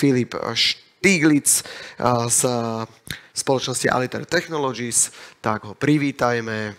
Filip Štiglic z spoločnosti Aliter Technologies, tak ho privítajme.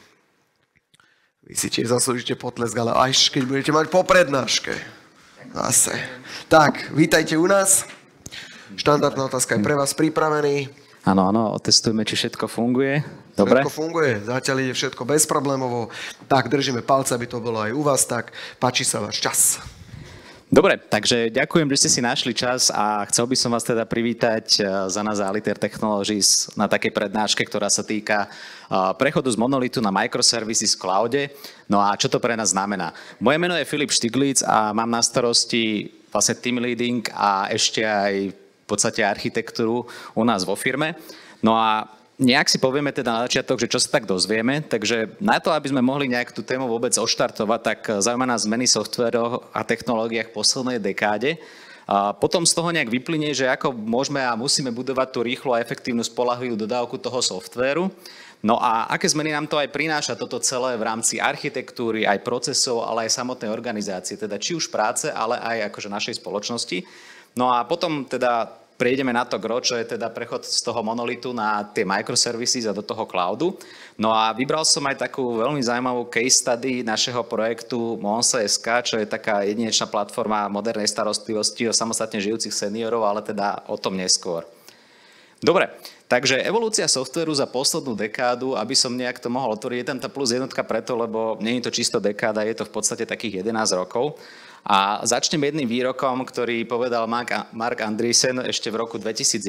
Vy si tiež zaslúžite potlesk, ale až keď budete mať po prednáške. Zase. Tak, vítajte u nás. Štandardná otázka je pre vás pripravený. Áno, otestujeme, či všetko funguje. Dobre? Všetko funguje, zatiaľ ide všetko bezproblémovo. Tak, držíme palce, aby to bolo aj u vás, tak páči sa váš čas. Dobre, takže ďakujem, že ste si našli čas a chcel by som vás teda privítať za nás Aliter Technologies na takej prednáške, ktorá sa týka prechodu z monolitu na microservices v cloude. No a čo to pre nás znamená? Moje meno je Filip Štiglic a mám na starosti vlastne team leading a ešte aj v podstate architektúru u nás vo firme. No a nejak si povieme teda na začiatok, že čo sa tak dozvieme, takže na to, aby sme mohli nejak tú tému vôbec oštartovať, tak zaujíma nás zmeny softvéroch a technológiách v poslednej dekáde. A potom z toho nejak vyplynie, že ako môžeme a musíme budovať tú rýchlu a efektívnu spoľahlivú dodávku toho softvéru. No a aké zmeny nám to aj prináša toto celé v rámci architektúry, aj procesov, ale aj samotnej organizácie, teda či už práce, ale aj akože našej spoločnosti. No a potom teda prejdeme na to gro, čo je teda prechod z toho monolitu na tie microservices a do toho cloudu. No a vybral som aj takú veľmi zaujímavú case study našeho projektu Monse.sk, čo je taká jedinečná platforma modernej starostlivosti o samostatne žijúcich seniorov, ale teda o tom neskôr. Dobre, takže evolúcia softvéru za poslednú dekádu, aby som nejak to mohol otvoriť, je tam tá plus jednotka preto, lebo nie je to čisto dekáda, je to v podstate takých 11 rokov. A začnem jedným výrokom, ktorý povedal Mark Andreessen ešte v roku 2011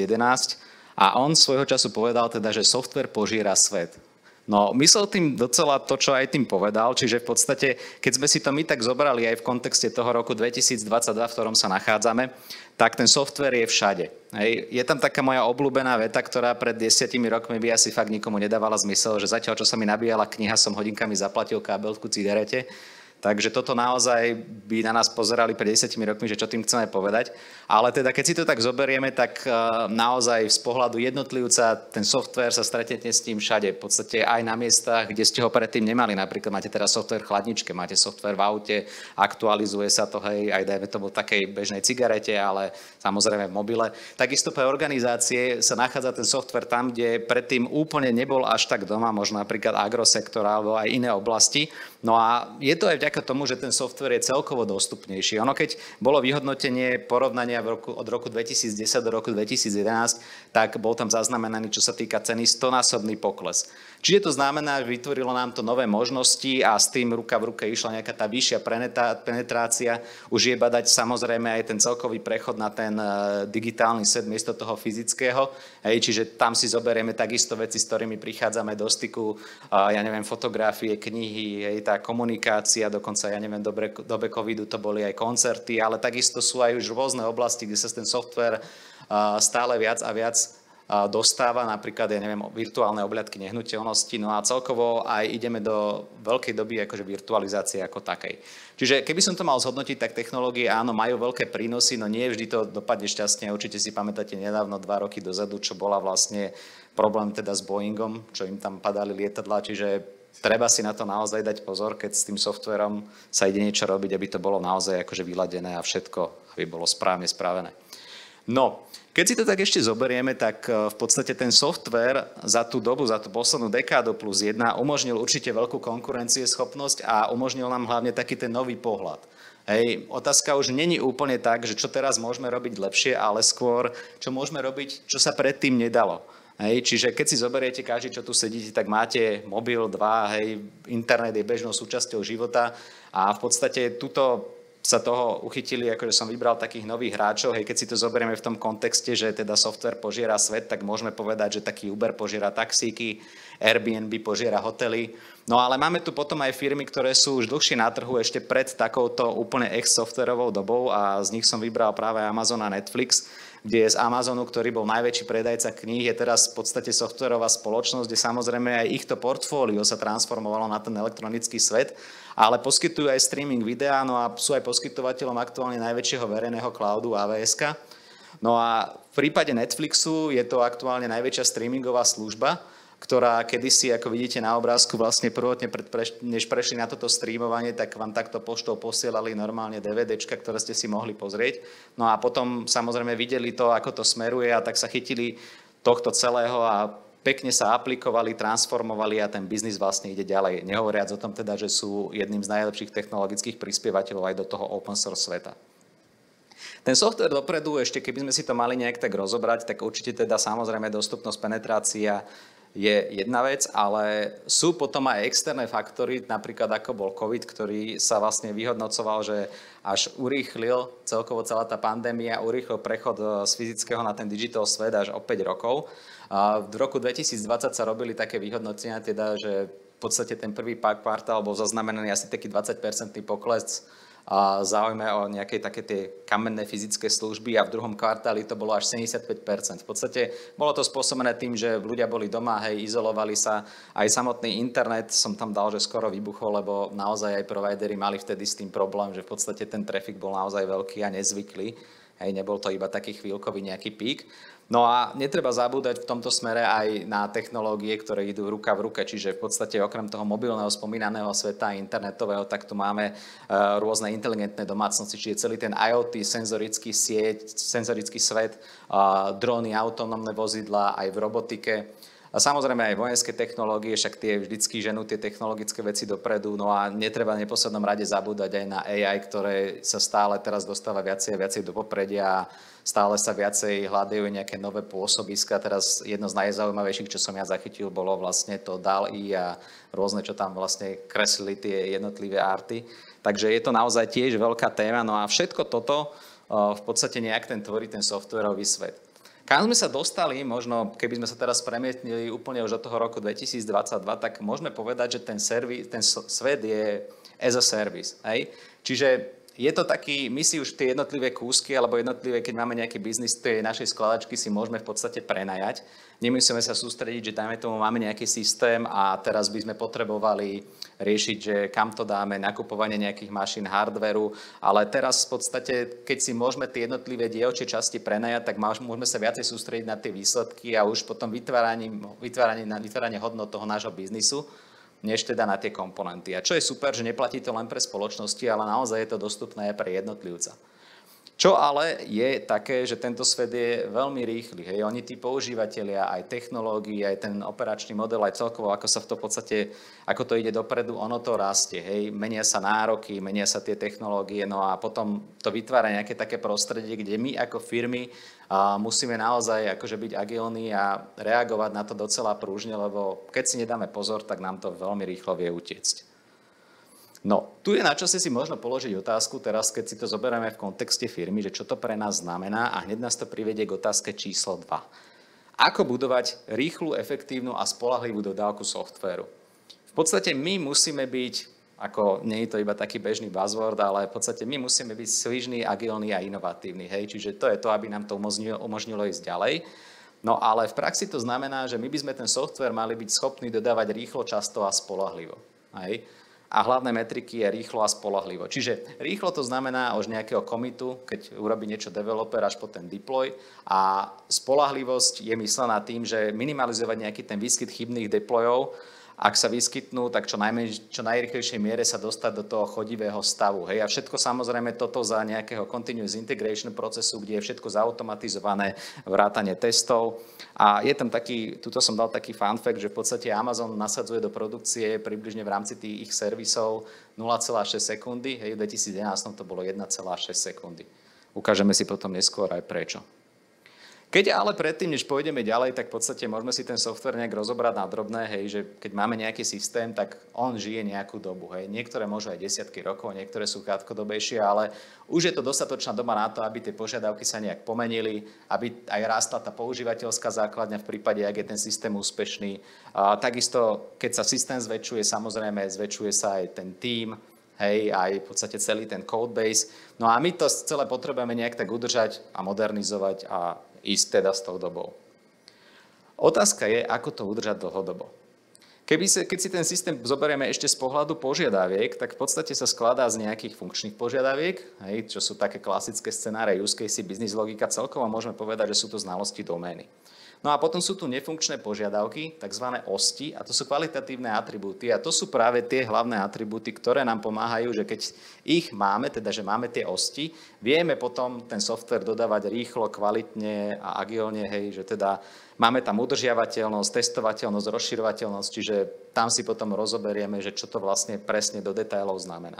a on svojho času povedal teda, že softvér požiera svet. No, myslel tým docela to, čo aj tým povedal, čiže v podstate, keď sme si to my tak zobrali aj v kontexte toho roku 2022, v ktorom sa nachádzame, tak ten softvér je všade. Hej. Je tam taká moja obľúbená veta, ktorá pred 10 rokmi by asi fakt nikomu nedávala zmysel, že zatiaľ, čo sa mi nabíjala kniha, som hodinkami zaplatil kábelku cigarete. Takže toto naozaj by na nás pozerali pred 10 rokmi, že čo tým chceme povedať. Ale teda keď si to tak zoberieme, tak naozaj z pohľadu jednotlivca ten softvér sa stretnete s tým všade. V podstate aj na miestach, kde ste ho predtým nemali. Napríklad máte teraz softvér v chladničke, máte softvér v aute, aktualizuje sa to, hej, aj dajme tomu v takej bežnej cigarete, ale samozrejme v mobile. Takisto pre organizácie sa nachádza ten softvér tam, kde predtým úplne nebol až tak doma, možno napríklad agrosektor alebo aj iné oblasti. No a je to aj vďaka tomu, že ten softvér je celkovo dostupnejší. Ono keď bolo vyhodnotenie porovnania od roku 2010 do roku 2011, tak bol tam zaznamenaný, čo sa týka ceny, 100-násobný pokles. Čiže to znamená, že vytvorilo nám to nové možnosti a s tým ruka v ruke išla nejaká tá vyššia penetrácia. Už je badať samozrejme aj ten celkový prechod na ten digitálny svet miesto toho fyzického. Hej, čiže tam si zoberieme takisto veci, s ktorými prichádzame do styku, ja neviem, fotografie, knihy, hej, tá komunikácia, dokonca, ja neviem, dobe covidu to boli aj koncerty, ale takisto sú aj už rôzne oblasti, kde sa ten softvér stále viac a viac dostáva, napríklad, ja neviem, virtuálne obľadky nehnuteľnosti, no a celkovo aj ideme do veľkej doby akože virtualizácie ako takej. Čiže keby som to mal zhodnotiť, tak technológie áno, majú veľké prínosy, no nie vždy to dopadne šťastne. Určite si pamätáte nedávno 2 roky dozadu, čo bola vlastne problém teda s Boeingom, čo im tam padali lietadlá, čiže treba si na to naozaj dať pozor, keď s tým softvérom sa ide niečo robiť, aby to bolo naozaj akože vyladené a všetko, aby bolo správne spravené. No, keď si to tak ešte zoberieme, tak v podstate ten softvér za tú dobu, za tú poslednú dekádu plus 1 umožnil určite veľkú konkurencieschopnosť a umožnil nám hlavne taký ten nový pohľad. Hej, otázka už není úplne tak, že čo teraz môžeme robiť lepšie, ale skôr, čo môžeme robiť, čo sa predtým nedalo. Hej, čiže keď si zoberiete každý, čo tu sedíte, tak máte mobil 2, hej, internet je bežnou súčasťou života a v podstate tuto sa toho uchytili, akože som vybral takých nových hráčov. Hej, keď si to zoberieme v tom kontexte, že teda softvér požiera svet, tak môžeme povedať, že taký Uber požiera taxíky, Airbnb požiera hotely. No ale máme tu potom aj firmy, ktoré sú už dlhšie na trhu ešte pred takouto úplne ex-softvérovou dobou a z nich som vybral práve Amazon a Netflix, kde z Amazonu, ktorý bol najväčší predajca kníh, je teraz v podstate softvérová spoločnosť, kde samozrejme aj ich to portfólio sa transformovalo na ten elektronický svet, ale poskytujú aj streaming videa, no a sú aj poskytovateľom aktuálne najväčšieho verejného cloudu AWS-ka. No a v prípade Netflixu je to aktuálne najväčšia streamingová služba ktorá kedysi, ako vidíte na obrázku, vlastne prvotne, než prešli na toto streamovanie, tak vám takto poštou posielali normálne DVDčka, ktoré ste si mohli pozrieť. No a potom samozrejme videli to, ako to smeruje a tak sa chytili tohto celého a pekne sa aplikovali, transformovali a ten biznis vlastne ide ďalej. Nehovoriac o tom teda, že sú jedným z najlepších technologických prispievateľov aj do toho open source sveta. Ten software dopredu, ešte keby sme si to mali nejak tak rozobrať, tak určite teda samozrejme dostupnosť, penetrácia je jedna vec, ale sú potom aj externé faktory, napríklad ako bol COVID, ktorý sa vlastne vyhodnocoval, že až urýchlil celkovo celá tá pandémia, urýchlil prechod z fyzického na ten digital svet až o 5 rokov. V roku 2020 sa robili také vyhodnocenia, teda, že v podstate ten prvý kvartál bol zaznamenaný asi taký 20% pokles a záujme o nejaké také tie kamenné fyzické služby a v druhom kvartáli to bolo až 75%. V podstate bolo to spôsobené tým, že ľudia boli doma, izolovali sa. Aj samotný internet som tam dal, že skoro vybuchol, lebo naozaj aj providery mali vtedy s tým problém, že v podstate ten trafik bol naozaj veľký a nezvyklý. Nebol to iba taký chvíľkový nejaký pík. No a netreba zabúdať v tomto smere aj na technológie, ktoré idú ruka v ruke, čiže v podstate okrem toho mobilného spomínaného sveta internetového, tak tu máme rôzne inteligentné domácnosti, čiže celý ten IoT, senzorický svet, dróny, autonómne vozidlá aj v robotike. A samozrejme aj vojenské technológie, však tie vždycky ženú tie technologické veci dopredu, no a netreba v neposlednom rade zabúdať aj na AI, ktoré sa stále teraz dostáva viacej a viacej do popredia a stále sa viacej hľadajú nejaké nové pôsobiska. Teraz jedno z najzaujímavejších, čo som ja zachytil, bolo vlastne to DALL-E a rôzne, čo tam vlastne kreslili tie jednotlivé arty. Takže je to naozaj tiež veľká téma, no a všetko toto v podstate nejak tvorí ten softwarový svet. Kam sme sa dostali, možno keby sme sa teraz premietnili úplne už od toho roku 2022, tak môžeme povedať, že ten svet je as a service. Hej? Čiže je to taký, my si už tie jednotlivé kúsky alebo jednotlivé, keď máme nejaký biznis, tej našej skladačky si môžeme v podstate prenajať. Nemusíme sa sústrediť, že dajme tomu máme nejaký systém a teraz by sme potrebovali riešiť, že kam to dáme, nakupovanie nejakých mašín, hardveru, ale teraz v podstate, keď si môžeme tie jednotlivé dielčie časti prenajať, tak môžeme sa viacej sústrediť na tie výsledky a už potom vytváranie hodnot toho nášho biznisu, než teda na tie komponenty. A čo je super, že neplatí to len pre spoločnosti, ale naozaj je to dostupné aj pre jednotlivca. Čo ale je také, že tento svet je veľmi rýchly. Hej. Oni tí používatelia, aj technológií, aj ten operačný model, aj celkovo, ako sa v to podstate, ako to ide dopredu, ono to rastie. Hej. Menia sa nároky, menia sa tie technológie, no a potom to vytvára nejaké také prostredie, kde my ako firmy musíme naozaj akože byť agilní a reagovať na to docela prúžne, lebo keď si nedáme pozor, tak nám to veľmi rýchlo vie utiecť. No, tu je na čase si možno položiť otázku teraz, keď si to zoberieme v kontexte firmy, že čo to pre nás znamená a hneď nás to privedie k otázke číslo 2. Ako budovať rýchlu, efektívnu a spoľahlivú dodávku softvéru? V podstate my musíme byť, ako nie je to iba taký bežný buzzword, ale v podstate my musíme byť svižní, agilní a inovatívni. Hej? Čiže to je to, aby nám to umožnilo ísť ďalej. No ale v praxi to znamená, že my by sme ten softvér mali byť schopní dodávať rýchlo, často a spoľahlivo. Hej? A hlavné metriky je rýchlo a spoľahlivo. Čiže rýchlo to znamená už nejakého commitu, keď urobí niečo developer až po ten deploy. A spoľahlivosť je myslená tým, že minimalizovať nejaký ten výskyt chybných deployov, ak sa vyskytnú, tak čo najrýchlejšej miere sa dostať do toho chodivého stavu. Hej? A všetko samozrejme toto za nejakého continuous integration procesu, kde je všetko zautomatizované, vrátanie testov. A je tam taký, tuto som dal taký fun fact, že v podstate Amazon nasadzuje do produkcie približne v rámci tých ich servisov 0,6 sekundy, hej, v 2011 to bolo 1,6 sekundy. Ukážeme si potom neskôr aj prečo. Keď ale predtým, než pôjdeme ďalej, tak v podstate môžeme si ten software nejak rozobrať na drobné, hej, že keď máme nejaký systém, tak on žije nejakú dobu. Hej. Niektoré môžu aj desiatky rokov, niektoré sú krátkodobejšie, ale už je to dostatočná doba na to, aby tie požiadavky sa nejak pomenili, aby aj rástla tá používateľská základňa v prípade, ak je ten systém úspešný. Takisto, keď sa systém zväčšuje, samozrejme zväčšuje sa aj ten tím, hej, aj v podstate celý ten codebase. No a my to celé potrebujeme nejak tak udržať a modernizovať a ísť teda s tou dobou. Otázka je, ako to udržať dlhodobo. Keď si ten systém zoberieme ešte z pohľadu požiadaviek, tak v podstate sa skladá z nejakých funkčných požiadaviek, hej, čo sú také klasické scenáre, use case, business logika, celkovo môžeme povedať, že sú to znalosti domény. No a potom sú tu nefunkčné požiadavky, tzv. Osti, a to sú kvalitatívne atribúty. A to sú práve tie hlavné atribúty, ktoré nám pomáhajú, že keď ich máme, teda že máme tie osti, vieme potom ten software dodávať rýchlo, kvalitne a agilne, hej, že teda máme tam udržiavateľnosť, testovateľnosť, rozširovateľnosť, čiže tam si potom rozoberieme, že čo to vlastne presne do detailov znamená.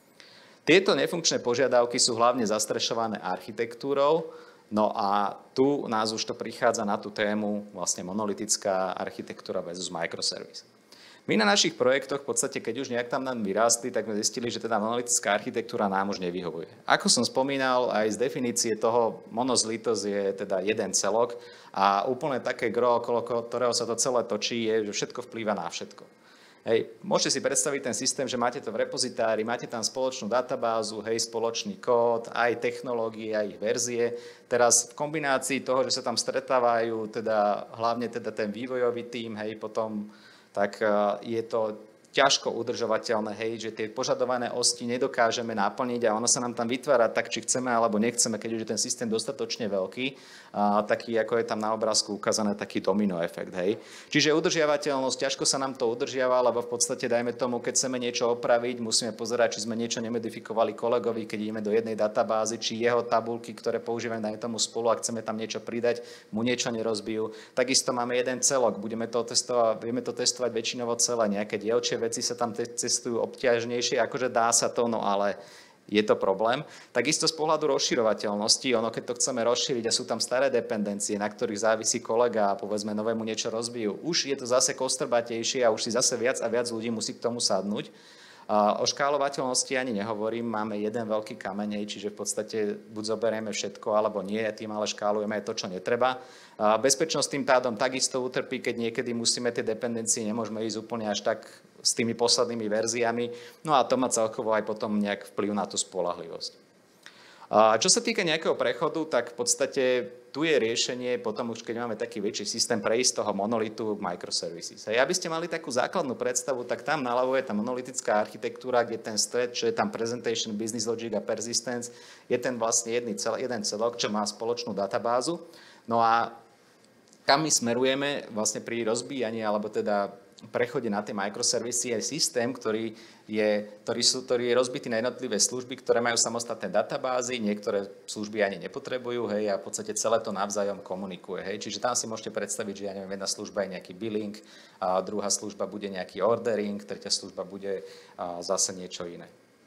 Tieto nefunkčné požiadavky sú hlavne zastrešované architektúrou. No a tu nás už to prichádza na tú tému vlastne monolitická architektúra versus microservice. My na našich projektoch, v podstate, keď už nejak tam nám vyrástli, tak sme zistili, že teda monolitická architektúra nám už nevyhovuje. Ako som spomínal, aj z definície toho monolitosť je teda jeden celok a úplne také gro, okolo ktorého sa to celé točí, je, že všetko vplýva na všetko. Hej, môžete si predstaviť ten systém, že máte to v repozitári, máte tam spoločnú databázu, hej, spoločný kód, aj technológie, aj ich verzie. Teraz v kombinácii toho, že sa tam stretávajú teda, hlavne teda ten vývojový tím, hej, potom tak je to ťažko udržovateľné, hej, že tie požadované osti nedokážeme naplniť a ono sa nám tam vytvára tak, či chceme alebo nechceme, keď už je ten systém dostatočne veľký, taký, ako je tam na obrázku ukázané, taký domino efekt, hej. Čiže udržiavateľnosť, ťažko sa nám to udržiava, lebo v podstate, dajme tomu, keď chceme niečo opraviť, musíme pozerať, či sme niečo nemodifikovali kolegovi, keď ideme do jednej databázy, či jeho tabulky, ktoré používame, dajme tomu spolu, ak chceme tam niečo pridať, mu niečo nerozbijú. Takisto máme jeden celok, vieme to testovať väčšinovo celé, nejaké dielčie veci sa tam testujú obťažnejšie, akože dá sa to, no ale je to problém. Takisto z pohľadu rozširovateľnosti, keď to chceme rozšíriť a sú tam staré dependencie, na ktorých závisí kolega a povedzme novému niečo rozbijú, už je to zase kostrbatejšie a už si zase viac a viac ľudí musí k tomu sadnúť. O škálovateľnosti ani nehovorím, máme jeden veľký kameň, čiže v podstate buď zoberieme všetko, alebo nie, tým ale škálujeme aj to, čo netreba. Bezpečnosť tým pádom takisto utrpí, keď niekedy musíme tie dependencie, nemôžeme ísť úplne až tak s tými poslednými verziami, no a to má celkovo aj potom nejak vplyv na tú spoľahlivosť. Čo sa týka nejakého prechodu, tak v podstate tu je riešenie, potom už keď máme taký väčší systém, prejsť toho monolitu k microservices. A aby ste mali takú základnú predstavu, tak tam naľavo je tá monolitická architektúra, kde ten stred, čo je tam presentation, business logic a persistence, je ten vlastne jeden celok, čo má spoločnú databázu. No a kam my smerujeme vlastne pri rozbíjaní, alebo teda prechode na tie microservisy je systém, ktorý je rozbitý na jednotlivé služby, ktoré majú samostatné databázy, niektoré služby ani nepotrebujú, hej, a v podstate celé to navzájom komunikuje, hej. Čiže tam si môžete predstaviť, že ja neviem, jedna služba je nejaký billing, a druhá služba bude nejaký ordering, tretia služba bude zase niečo iné.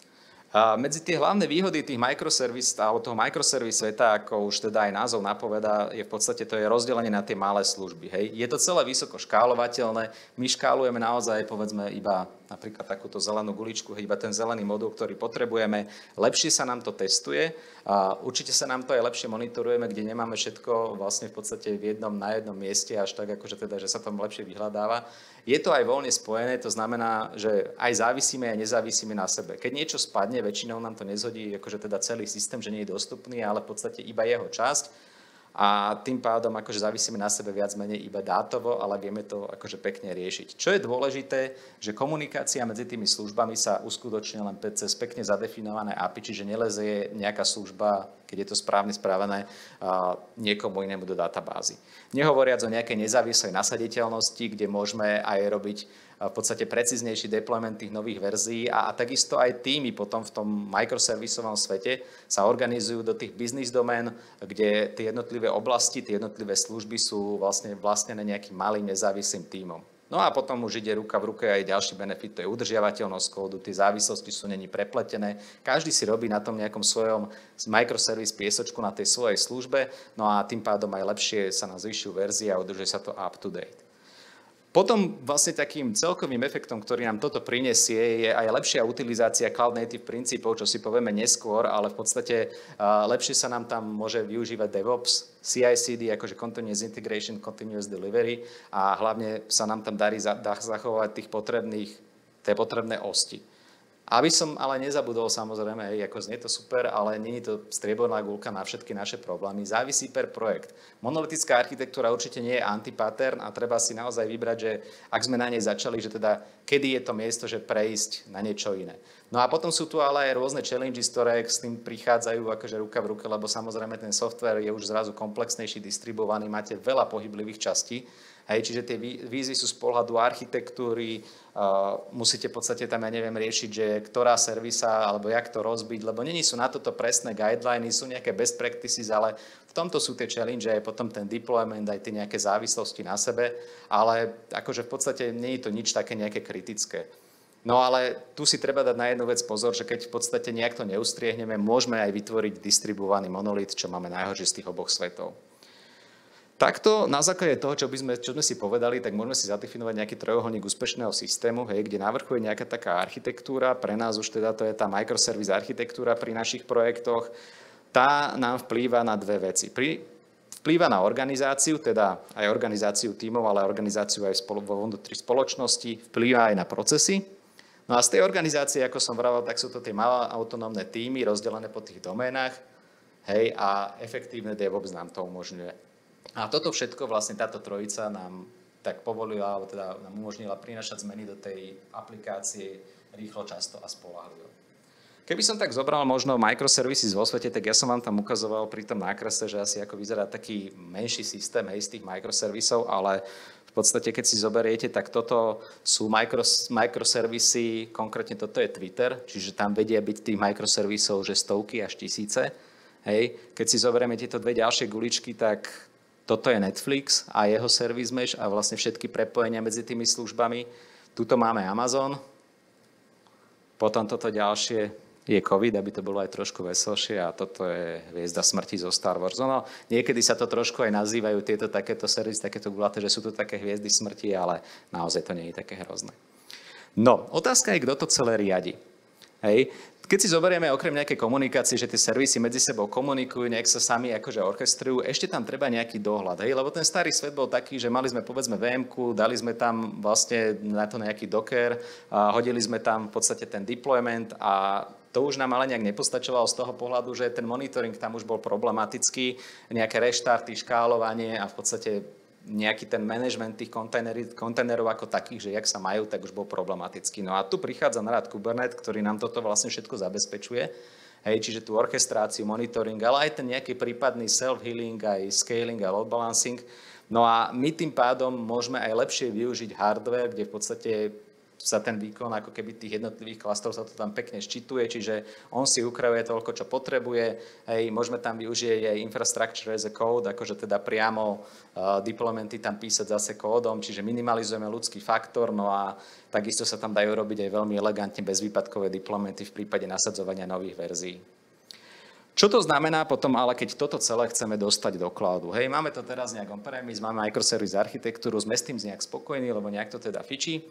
A medzi tie hlavné výhody tých microservice, alebo toho microservice sveta, ako už teda aj názov napovedá, je v podstate to je rozdelenie na tie malé služby. Hej. Je to celé vysoko škálovateľné. My škálujeme naozaj, povedzme, iba napríklad takúto zelenú guličku, iba ten zelený modul, ktorý potrebujeme. Lepšie sa nám to testuje a určite sa nám to aj lepšie monitorujeme, kde nemáme všetko vlastne v podstate na jednom mieste, až tak akože teda, že sa tam lepšie vyhľadáva. Je to aj voľne spojené, to znamená, že aj závisíme a nezávisíme na sebe. Keď niečo spadne, väčšinou nám to nezhodí akože teda celý systém, že nie je dostupný, ale v podstate iba jeho časť. A tým pádom akože závisíme na sebe viac menej iba dátovo, ale vieme to akože pekne riešiť. Čo je dôležité, že komunikácia medzi tými službami sa uskutočne len cez pekne zadefinované API, čiže nelezie nejaká služba, keď je to správne správené, niekomu inému do databázy. Nehovoriac o nejakej nezávislej nasaditeľnosti, kde môžeme aj robiť v podstate precíznejší deployment tých nových verzií a takisto aj týmy potom v tom microservisovom svete sa organizujú do tých business domén, kde tie jednotlivé oblasti, tie jednotlivé služby sú vlastne vlastnené nejakým malým nezávislým tímom. No a potom už ide ruka v ruke aj ďalší benefit, to je udržiavateľnosť kódu, tie závislosti sú není prepletené, každý si robí na tom nejakom svojom microservice piesočku na tej svojej službe, no a tým pádom aj lepšie sa na zvyšujú verzie a udržuje sa to up to date. Potom vlastne takým celkovým efektom, ktorý nám toto prinesie, je aj lepšia utilizácia cloud native princípov, čo si povieme neskôr, ale v podstate lepšie sa nám tam môže využívať DevOps, CI/CD, akože Continuous Integration, Continuous Delivery a hlavne sa nám tam darí zachovať tie potrebné osti. Aby som ale nezabudol, samozrejme, ako znie to super, ale nie je to strieborná guľka na všetky naše problémy. Závisí per projekt. Monolitická architektúra určite nie je antipattern a treba si naozaj vybrať, že ak sme na nej začali, že teda kedy je to miesto, že prejsť na niečo iné. No a potom sú tu ale aj rôzne challenges, ktoré s tým prichádzajú akože ruka v ruke, lebo samozrejme ten software je už zrazu komplexnejší, distribuovaný, máte veľa pohyblivých častí. Hej, čiže tie výzvy sú z pohľadu architektúry, musíte v podstate tam, ja neviem, riešiť, že ktorá servisa, alebo jak to rozbiť, lebo není sú na toto presné guideliny, sú nejaké best practices, ale v tomto sú tie challenge, aj potom ten deployment, aj tie nejaké závislosti na sebe, ale akože v podstate nie je to nič také nejaké kritické. No ale tu si treba dať na jednu vec pozor, že keď v podstate nejak to neustriehneme, môžeme aj vytvoriť distribuovaný monolit, čo máme najhoršie z tých oboch svetov. Takto na základe toho, čo sme si povedali, tak môžeme si zadefinovať nejaký trojuholník úspešného systému, hej, kde navrchuje nejaká taká architektúra. Pre nás už teda to je tá microservice architektúra pri našich projektoch. Tá nám vplýva na dve veci. Vplýva na organizáciu, teda aj organizáciu tímov, ale organizáciu aj vo vnútri spoločnosti, vplýva aj na procesy. No a z tej organizácie, ako som vravel, tak sú to tie malé autonómne tímy rozdelené po tých doménach, hej, a efektívne DevOps nám to umožňuje. A toto všetko vlastne táto trojica nám tak povolila, alebo teda nám umožnila prinášať zmeny do tej aplikácie rýchlo, často a spoľahlivo. Keby som tak zobral možno microservices vo svete, tak ja som vám tam ukazoval pri tom nákrase, že asi ako vyzerá taký menší systém, hej, z tých microservisov, ale v podstate, keď si zoberiete, tak toto sú microservisy, konkrétne toto je Twitter, čiže tam vedia byť tých microservisov, že stovky až tisíce. Hej. Keď si zoberieme tieto dve ďalšie guličky, tak toto je Netflix a jeho service mesh a vlastne všetky prepojenia medzi tými službami. Tuto máme Amazon, potom toto ďalšie je COVID, aby to bolo aj trošku veselšie a toto je hviezda smrti zo Star Wars. No, niekedy sa to trošku aj nazývajú tieto takéto servisy, takéto gulaté, že sú to také hviezdy smrti, ale naozaj to nie je také hrozné. No, otázka je, kto to celé riadi. Hej. Keď si zoberieme okrem nejakej komunikácie, že tie servisy medzi sebou komunikujú, nejak sa sami akože orchestrujú, ešte tam treba nejaký dohľad. Hej? Lebo ten starý svet bol taký, že mali sme povedzme VM-ku, dali sme tam vlastne na to nejaký Docker, a hodili sme tam v podstate ten deployment a to už nám ale nejak nepostačovalo z toho pohľadu, že ten monitoring tam už bol problematický, nejaké reštarty, škálovanie a v podstate nejaký ten management tých kontajnerov ako takých, že jak sa majú, tak už bol problematický. No a tu prichádza na rad Kubernetes, ktorý nám toto vlastne všetko zabezpečuje. Hej, čiže tú orchestráciu, monitoring, ale aj ten nejaký prípadný self-healing, aj scaling a load balancing. No a my tým pádom môžeme aj lepšie využiť hardware, kde v podstate sa ten výkon ako keby tých jednotlivých klastrov sa to tam pekne ščituje, čiže on si ukrajuje toľko, čo potrebuje. Hej, môžeme tam využiť aj infrastructure as a code, akože teda priamo deploymenty tam písať zase kódom, čiže minimalizujeme ľudský faktor, no a takisto sa tam dajú robiť aj veľmi elegantne bezvýpadkové deploymenty v prípade nasadzovania nových verzií. Čo to znamená potom, ale keď toto celé chceme dostať do cloudu? Hej, máme to teraz nejak on-premise, máme microservice architektúru, sme s tým nejak spokojní, lebo nejak to teda fičí.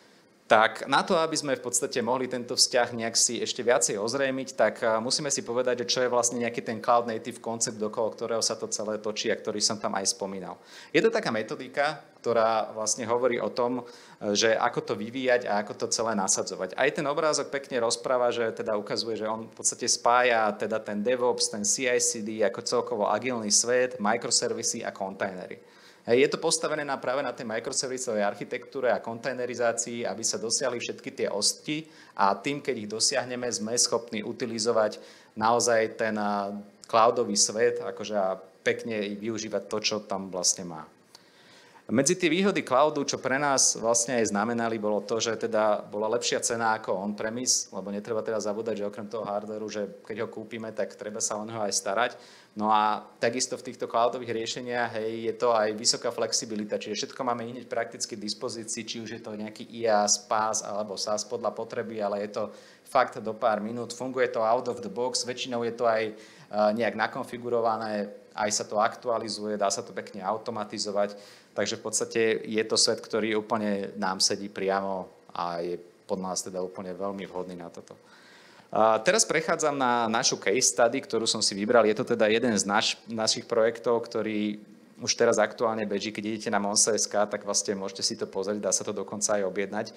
Tak na to, aby sme v podstate mohli tento vzťah nejak si ešte viacej ozrejmiť, tak musíme si povedať, že čo je vlastne nejaký ten cloud native koncept, okolo ktorého sa to celé točí a ktorý som tam aj spomínal. Je to taká metodika, ktorá vlastne hovorí o tom, že ako to vyvíjať a ako to celé nasadzovať. Aj ten obrázok pekne rozpráva, že teda ukazuje, že on v podstate spája teda ten DevOps, ten CI/CD ako celkovo agilný svet, microservisy a kontajnery. Je to postavené práve na tej microservisovej architektúre a kontajnerizácii, aby sa dosiahli všetky tie osti a tým, keď ich dosiahneme, sme schopní utilizovať naozaj ten cloudový svet akože a pekne využívať to, čo tam vlastne má. Medzi tie výhody cloudu, čo pre nás vlastne aj znamenali, bolo to, že teda bola lepšia cena ako on-premise, lebo netreba teda zabúdať, že okrem toho hardwareu, že keď ho kúpime, tak treba sa o neho aj starať. No a takisto v týchto cloudových riešeniach je to aj vysoká flexibilita, čiže všetko máme hneď prakticky k dispozícii, či už je to nejaký IaaS, PaaS alebo SaaS podľa potreby, ale je to fakt do pár minút, funguje to out of the box, väčšinou je to aj nejak nakonfigurované, aj sa to aktualizuje, dá sa to pekne automatizovať, takže v podstate je to svet, ktorý úplne nám sedí priamo a je pod nás teda úplne veľmi vhodný na toto. Teraz prechádzam na našu case study, ktorú som si vybral. Je to teda jeden z našich projektov, ktorý už teraz aktuálne beží. Keď idete na Monsa.sk, tak vlastne môžete si to pozrieť, dá sa to dokonca aj objednať.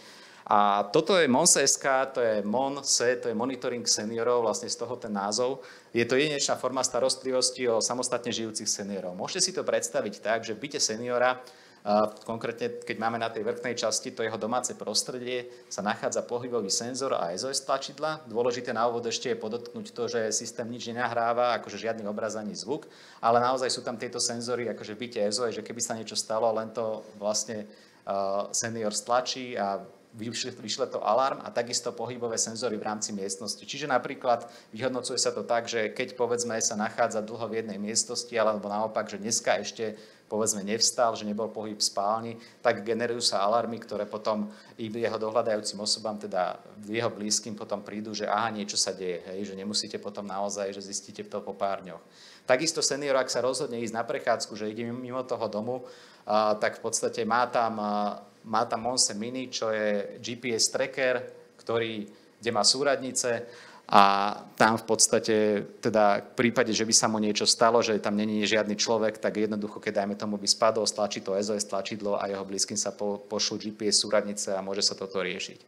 A toto je MONSE.sk, to je MONSE, to je monitoring seniorov, vlastne z toho ten názov. Je to jedinečná forma starostlivosti o samostatne žijúcich seniorov. Môžete si to predstaviť tak, že v byte seniora, konkrétne keď máme na tej vrchnej časti to jeho domáce prostredie, sa nachádza pohybový senzor a SOS tlačidla. Dôležité na úvod ešte je podotknúť to, že systém nič nenahráva, akože žiadny obraz ani zvuk, ale naozaj sú tam tieto senzory, akože v byte SOS, že keby sa niečo stalo, len to vlastne senior stlačí a vyšle to alarm a takisto pohybové senzory v rámci miestnosti. Čiže napríklad vyhodnocuje sa to tak, že keď povedzme sa nachádza dlho v jednej miestnosti, alebo naopak, že dneska ešte povedzme nevstal, že nebol pohyb v spálni, tak generujú sa alarmy, ktoré potom jeho dohľadajúcim osobám, teda jeho blízkym potom prídu, že aha, niečo sa deje, hej, že nemusíte potom naozaj, že zistíte to po pár dňoch. Takisto senior, ak sa rozhodne ísť na prechádzku, že ide mimo toho domu, tak v podstate má tam Monse Mini, čo je GPS tracker, kde má súradnice a tam v podstate, teda v prípade, že by sa mu niečo stalo, že tam není žiadny človek, tak jednoducho, keď dajme tomu by spadol, stlačí to SOS tlačidlo a jeho blízkym sa pošlú GPS súradnice a môže sa toto riešiť.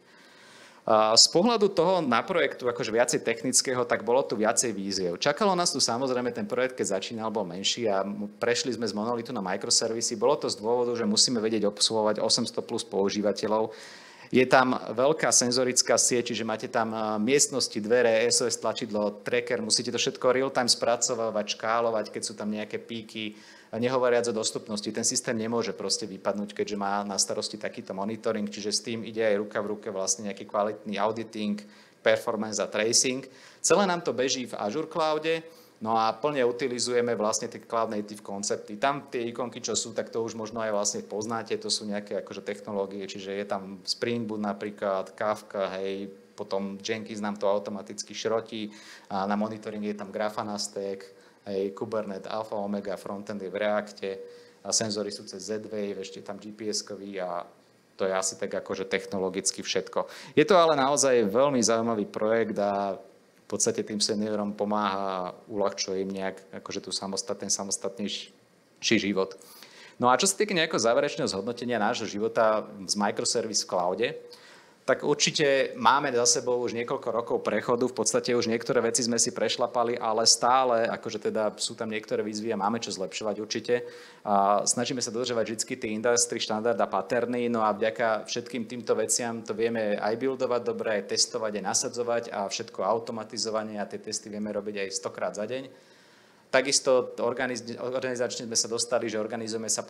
Z pohľadu toho na projektu, akože viacej technického, tak bolo tu viacej víziev. Čakalo nás tu samozrejme ten projekt, keď začínal, bol menší a prešli sme z monolitu na microservisy. Bolo to z dôvodu, že musíme vedieť obsluhovať 800 plus používateľov. Je tam veľká senzorická sieť, čiže máte tam miestnosti, dvere, SOS tlačidlo, tracker, musíte to všetko real-time spracovávať, škálovať, keď sú tam nejaké píky, nehovoriac o dostupnosti. Ten systém nemôže proste vypadnúť, keďže má na starosti takýto monitoring, čiže s tým ide aj ruka v ruke vlastne nejaký kvalitný auditing, performance a tracing. Celé nám to beží v Azure Cloude, no a plne utilizujeme vlastne tie cloud native koncepty. Tam tie ikonky, čo sú, tak to už možno aj vlastne poznáte, to sú nejaké akože technológie, čiže je tam Spring Boot napríklad, Kafka, hej, potom Jenkins nám to automaticky šrotí, a na monitoring je tam Grafana Stack, hej, Kubernetes, Alpha Omega, frontend je v Reacte, a senzory sú cez Z-Wave, ešte tam GPS-kový a to je asi tak akože technologicky všetko. Je to ale naozaj veľmi zaujímavý projekt a v podstate tým seniorom pomáha a uľahčuje im nejak akože tu samostatnejší život. No a čo sa týka nejakého záverečného zhodnotenia nášho života z microservice v cloude, tak určite máme za sebou už niekoľko rokov prechodu, v podstate už niektoré veci sme si prešlapali, ale stále, akože teda sú tam niektoré výzvy a máme čo zlepšovať určite. A snažíme sa dodržovať vždy tie industry štandard a patterny, no a vďaka všetkým týmto veciam to vieme aj buildovať dobre, aj testovať, aj nasadzovať a všetko automatizovanie a tie testy vieme robiť aj 100-krát za deň. Takisto organizačne sme sa dostali, že organizujeme sa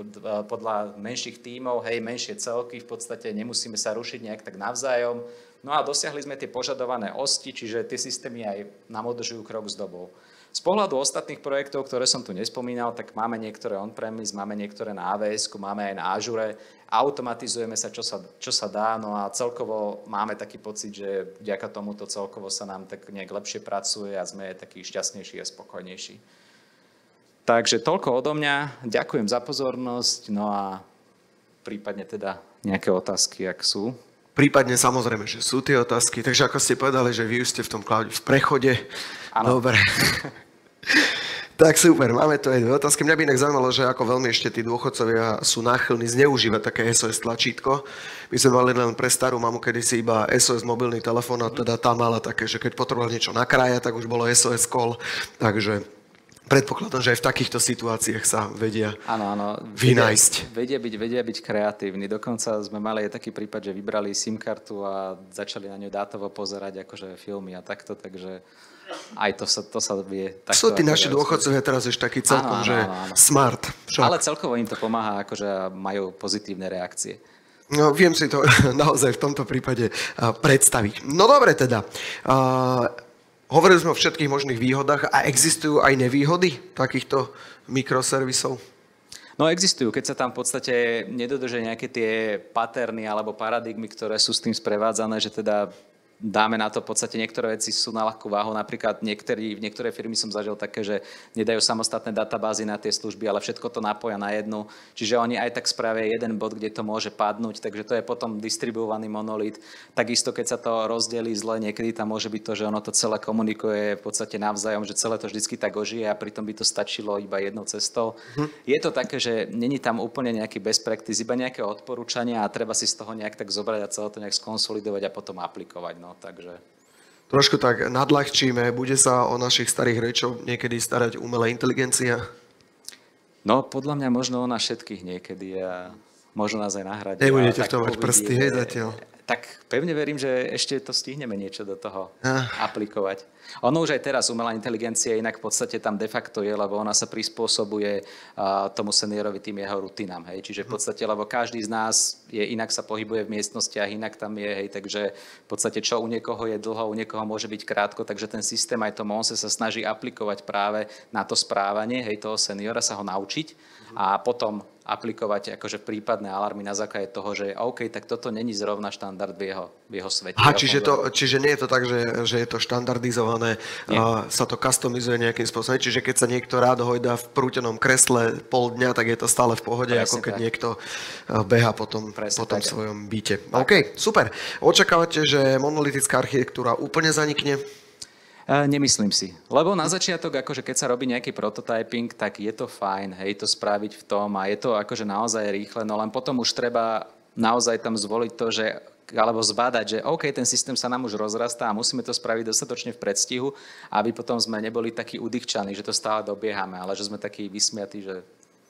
podľa menších tímov, hej, menšie celky, v podstate nemusíme sa rušiť nejak tak navzájom. No a dosiahli sme tie požadované osti, čiže tie systémy aj nám udržujú krok s dobou. Z pohľadu ostatných projektov, ktoré som tu nespomínal, tak máme niektoré on-premise, máme niektoré na AWS, máme aj na Azure, automatizujeme sa, čo sa dá, no a celkovo máme taký pocit, že vďaka tomuto celkovo sa nám tak nejak lepšie pracuje a sme takí šťastnejší a spokojnejší. Takže toľko odo mňa, ďakujem za pozornosť, no a prípadne teda nejaké otázky, ak sú. Prípadne samozrejme, že sú tie otázky, takže ako ste povedali, že vy už ste v tom cloude v prechode. Ano. Dobre. Tak super, máme tu aj dve otázky. Mňa by inak zaujímalo, že ako veľmi ešte tí dôchodcovia sú náchylní zneužívať také SOS tlačítko. My sme mali len pre starú mamu kedysi iba SOS mobilný telefón a teda tá mala také, že keď potrebovala niečo nakrájať, tak už bolo SOS call, takže predpokladám, že aj v takýchto situáciách sa vedia vynájsť. Vedia byť kreatívni. Dokonca sme mali aj taký prípad, že vybrali SIM kartu a začali na ňu dátovo pozerať akože filmy a takto, takže aj to sa vie. Sú tí naši dôchodcovia teraz už taký celkom, áno. Smart. Však. Ale celkovo im to pomáha, akože majú pozitívne reakcie. No, viem si to naozaj v tomto prípade predstaviť. No dobre teda. Hovorili sme o všetkých možných výhodách a existujú aj nevýhody takýchto mikroservisov? No existujú, keď sa tam v podstate nedodržia nejaké tie paterny alebo paradigmy, ktoré sú s tým sprevádzané, že teda dáme na to v podstate niektoré veci sú na ľahkú váhu. Napríklad v niektoré firmy som zažil také, že nedajú samostatné databázy na tie služby, ale všetko to napoja na jednu. Čiže oni aj tak spravia jeden bod, kde to môže padnúť, takže to je potom distribuovaný monolit. Takisto, keď sa to rozdelí zle, niekedy tam môže byť to, že ono to celé komunikuje v podstate navzájom, že celé to vždycky tak ožije a pritom by to stačilo iba jednou cestou. Je to také, že není tam úplne nejaký best practice, iba nejaké odporúčania a treba si z toho nejak tak zobrať a celé to nejak skonsolidovať a potom aplikovať. No, takže. Trošku tak nadľahčíme, bude sa o našich starých rečov niekedy starať umelá inteligencia? No, podľa mňa možno o nás všetkých niekedy a možno nás aj nahradí. Nebudete v tom mať prsty, hej, zatiaľ. Tak pevne verím, že ešte to stihneme niečo do toho aplikovať. Ono už aj teraz umelá inteligencia inak v podstate tam de facto je, lebo ona sa prispôsobuje tomu seniorovi tým jeho rutinám. Hej. Čiže v podstate, lebo každý z nás inak sa pohybuje v miestnostiach, inak tam je, hej, takže v podstate čo u niekoho je dlho, u niekoho môže byť krátko, takže ten systém aj to Monse sa snaží aplikovať práve na to správanie, hej, toho seniora, sa ho naučiť a potom aplikovať akože prípadné alarmy na základe toho, že OK, tak toto není zrovna štandard v jeho svete. Aha, čiže nie je to tak, že je to štandardizované, sa to customizuje nejakým spôsobom. Čiže keď sa niekto rád hojda v prútenom kresle pol dňa, tak je to stále v pohode, presne ako keď niekto beha po tom svojom byte. Tak. OK, super. Očakávate, že monolitická architektúra úplne zanikne? Nemyslím si. Lebo na začiatok, akože keď sa robí nejaký prototyping, tak je to fajn, hej, to spraviť v tom a je to akože naozaj rýchle, no len potom už treba naozaj tam zvoliť to, že alebo zbadať, že OK, ten systém sa nám už rozrastá a musíme to spraviť dostatočne v predstihu, aby potom sme neboli takí udýchčaní, že to stále dobiehame, ale že sme takí vysmiatí, že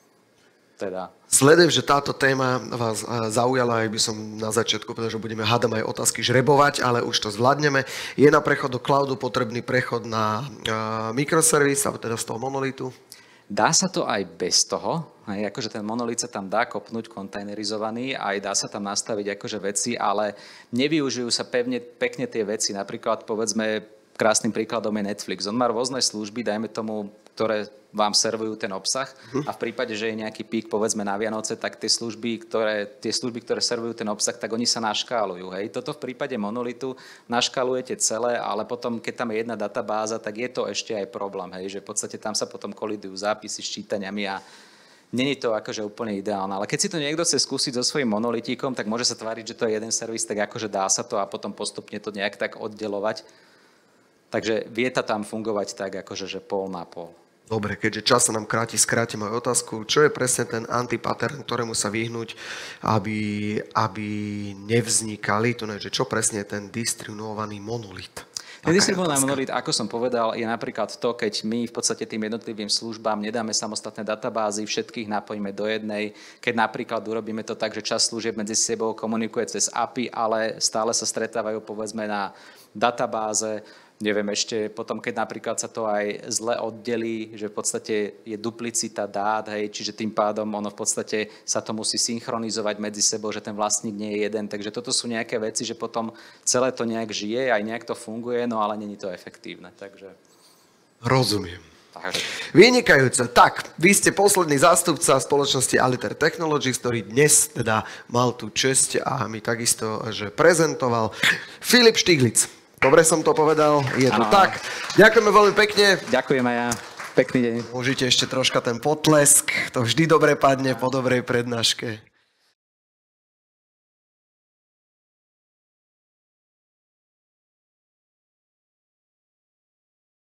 teda. Sledujem, že táto téma vás zaujala, aj by som na začiatku, pretože budeme hádam aj otázky žrebovať, ale už to zvládneme. Je na prechod do cloudu potrebný prechod na microservice, alebo teda z toho monolitu? Dá sa to aj bez toho, akože ten monolit sa tam dá kopnúť kontejnerizovaný, aj dá sa tam nastaviť akože veci, ale nevyužijú sa pekne tie veci. Napríklad, povedzme, krásnym príkladom je Netflix. On má rôzne služby, dajme tomu, ktoré vám servujú ten obsah a v prípade, že je nejaký pík, povedzme na Vianoce, tak tie služby, ktoré servujú ten obsah, tak oni sa naškálujú. Hej. Toto v prípade monolitu naškálujete celé, ale potom, keď tam je jedna databáza, tak je to ešte aj problém. Hej, že v podstate tam sa potom kolidujú zápisy s čítaniami a není to akože úplne ideálne. Ale keď si to niekto chce skúsiť so svojím monolitíkom, tak môže sa tváriť, že to je jeden servis, tak akože dá sa to a potom postupne to nejak tak oddelovať. Takže vie to tam fungovať tak, akože že pol na pol. Dobre, keďže čas sa nám skrátim moju otázku. Čo je presne ten antipattern, ktorému sa vyhnúť, aby nevznikali? Čo presne je ten distribuovaný monolit? Ten distribuovaný monolit, ako som povedal, je napríklad to, keď my v podstate tým jednotlivým službám nedáme samostatné databázy, všetkých napojíme do jednej. Keď napríklad urobíme to tak, že časť služieb medzi sebou komunikuje cez API, ale stále sa stretávajú povedzme na databáze. Neviem, ešte potom, keď napríklad sa to aj zle oddelí, že v podstate je duplicita dát, hej, čiže tým pádom ono v podstate sa to musí synchronizovať medzi sebou, že ten vlastník nie je jeden. Takže toto sú nejaké veci, že potom celé to nejak žije, aj nejak to funguje, no ale není to efektívne. Takže. Rozumiem. Vynikajúce. Tak, vy ste posledný zástupca spoločnosti Aliter Technologies, ktorý dnes teda mal tú česť a mi takisto, že prezentoval Filip Štiglic. Dobre som to povedal, je to tak. Ďakujeme veľmi pekne. Ďakujem aj ja. Pekný deň. Užite ešte troška ten potlesk, to vždy dobre padne po dobrej prednáške.